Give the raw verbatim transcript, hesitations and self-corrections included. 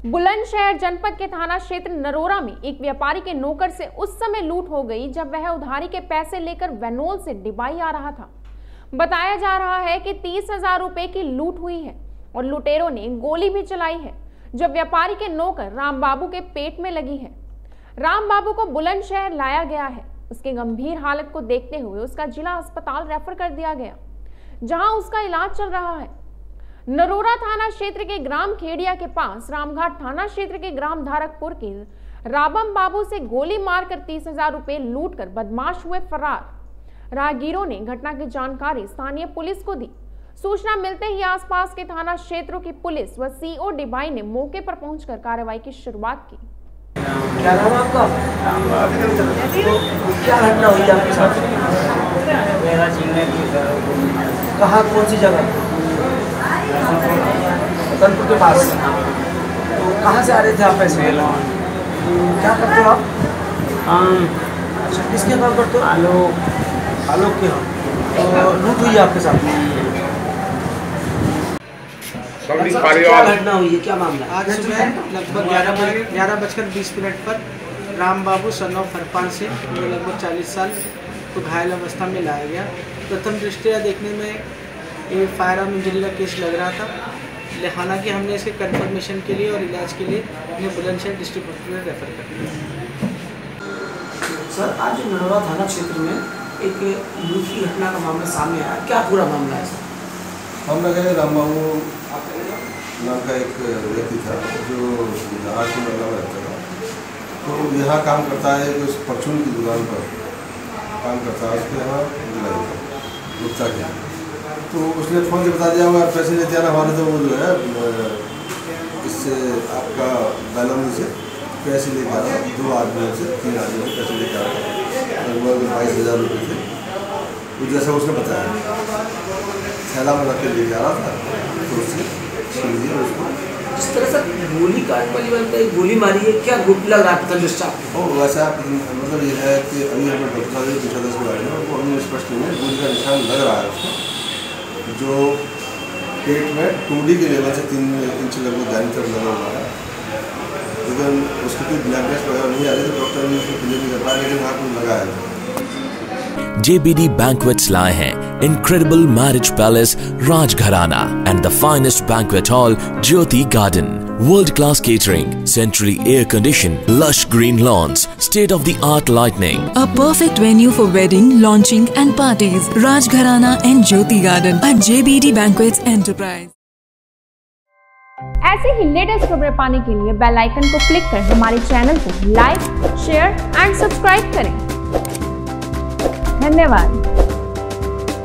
बुलंदशहर जनपद के थाना क्षेत्र नरोरा में एक व्यापारी के नौकर से उस समय लूट हो गई जब वह उधारी के पैसे लेकर वेनोल से डिबाई आ रहा था। बताया जा रहा है कि तीस हजार रुपए की लूट हुई है और लुटेरों ने गोली भी चलाई है जो व्यापारी के नौकर राम बाबू के पेट में लगी है। राम बाबू को बुलंदशहर लाया गया है। उसकी गंभीर हालत को देखते हुए उसका जिला अस्पताल रेफर कर दिया गया, जहां उसका इलाज चल रहा है। नरोरा थाना क्षेत्र के ग्राम खेड़िया के पास रामघाट थाना क्षेत्र के ग्राम धारकपुर के राबम बाबू से गोली मारकर तीस हजार रुपए लूट कर बदमाश हुए फरार। राहगीरों ने घटना की जानकारी स्थानीय पुलिस को दी। सूचना मिलते ही आसपास के थाना क्षेत्रों की पुलिस व सीओ डिबाई ने मौके पर पहुंचकर कार्रवाई की शुरुआत की। क्या नाम है आपका? तो क्या घटना हुई आपके साथ? मेरा चीने कहाँ, कौन सी जगह? रतनपुर के पास। तो कहाँ से आ रहे थे आप पैसे? क्या करते हो आप? हम अच्छा, किसके काम करते हो? आलोक आलोक के हम। तो लूट हुई आपके साथ? क्या घटना हुई है, क्या मामला? आज सुबह लगभग ग्यारह बजे ग्यारह बजकर बीस मिनट पर राम बाबू सन ऑफ फरपान से जो लगभग चालीस साल को घायल अवस्था में लाया गया। प्रथम दृष्टया देखने में ये फायर आर्म इंजरी का केस लग रहा था। हालांकि हमने इसके कंफर्मेशन के लिए और इलाज के लिए उन्हें बुलंदशहर डिस्ट्रिक्ट हॉस्पिटल रेफर कर दिया। सर, आज नरोरा थाना क्षेत्र में एक लूट की घटना का मामला सामने आया, क्या पूरा मामला है सर? हम लगे राम बाबू नाम का एक व्यक्ति था जो जहाजपुर में रहता था। तो यहाँ काम करता है, जो परचून की दुकान पर काम करता है, उसके यहाँ दिलाई था गुप्ता के। तो उसने फ़ोन से बता दिया हुआ पैसे लेते आना हमारे, तो वो जो है इससे आपका बैलून से पैसे लेकर आ रहा, दो आदमियों से तीन आदमियों से पैसे लेकर आ रहा, लगभग बाईस हज़ार रुपये थे। तो जैसा उसने बताया थैला में रख के लेके आ रहा था, तो उससे छीन दिया उसको। जिस तरह से गोली काट वाली बात है, गोली मारी है, क्या गुट लग रहा था दृष्टा? और वैसा मतलब ये है कि अभी हमें डॉक्टर साहब ने पूछा था इसके बारे में, वो हमें स्पष्ट नहीं है। गोली का निशान लग रहा है उसको, जो पेट में टूडी के लेवल से तीन इंच लगभग दाहिनी तरफ लगा हुआ है। लेकिन उसकी कोई ब्लैकनेस वगैरह नहीं आ रही, तो डॉक्टर ने उसको क्लियर नहीं कर पाया, लेकिन हाथ में लगा है। J B D Banquets लाए हैं Incredible Marriage Palace Rajgharana and the finest banquet hall Jyoti Garden. World class catering, centrally air conditioned, lush green lawns, state of the art lighting. A perfect venue for wedding, launching and parties. Rajgharana and Jyoti Garden at J B D Banquets Enterprise. ऐसे ही latest खबरें पाने के लिए bell icon को click कर हमारे channel को like, share and subscribe करें। धन्यवाद।